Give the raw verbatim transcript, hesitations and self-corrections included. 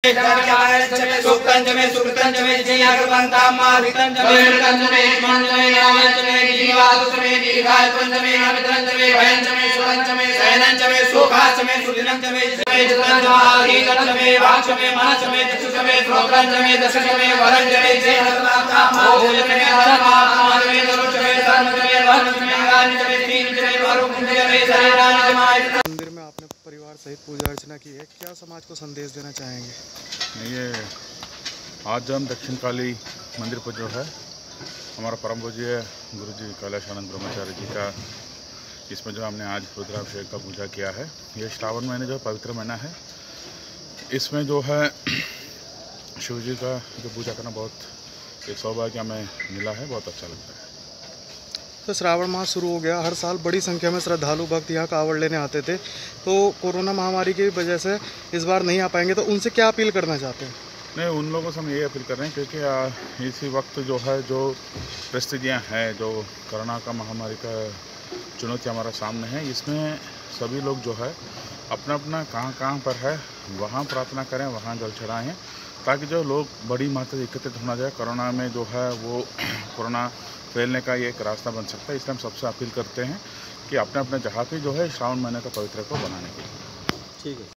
सुक्तंचमे सुकृतंचमे जियागर्भंतामादितंचमे कृतंचमे मंचमे यावंचमे जीवादुचमे दीर्घायुंचमे अमितंचमे भयंचमे सुखंचमे सैनंचमे सुखाचमे सुदिनंचमे जितंचमे वाचमे मनचमे चक्षुषमे श्रोत्रंचमे दशचमे वरंचमे जेनकामाभूयमे धर्मात्माचमे दरुचमे धर्मचमे वर्णचमे गानिचमे तीनचमे वरुकुंचमे शरीरानिचमे। मंदिर में आपने परिवार सहित पूजा अर्चना की है, क्या समाज को संदेश देना चाहेंगे? ये आज हम दक्षिण काली मंदिर पर जो है हमारा परम पूज्य गुरु जी कैलाशानंद ब्रह्मचारी जी का, इसमें जो हमने आज रुद्राभिषेक का पूजा किया है। ये श्रावण महीने जो पवित्र महीना है, इसमें जो है शिव जी का जो पूजा करना बहुत एक सौभाग्य हमें मिला है, बहुत अच्छा लगता है। तो श्रावण माह शुरू हो गया, हर साल बड़ी संख्या में श्रद्धालु भक्त यहाँ कांवड़ लेने आते थे, तो कोरोना महामारी की वजह से इस बार नहीं आ पाएंगे, तो उनसे क्या अपील करना चाहते हैं? नहीं, उन लोगों से हम यही अपील कर रहे हैं क्योंकि इसी वक्त जो है जो परिस्थितियाँ हैं, जो कोरोना का महामारी का चुनौती हमारा सामने है, इसमें सभी लोग जो है अपना अपना कहाँ कहाँ पर है वहाँ प्रार्थना करें, वहाँ जल चढ़ाएँ, ताकि जो लोग बड़ी मात्रा में एकत्रित होना जाए। कोरोना में जो है वो कोरोना फैलने का ये एक रास्ता बन सकता है, इसलिए हम सबसे अपील करते हैं कि अपने अपने जगह पे जो है श्रावण महीने का पवित्र को बनाने के लिए। ठीक है।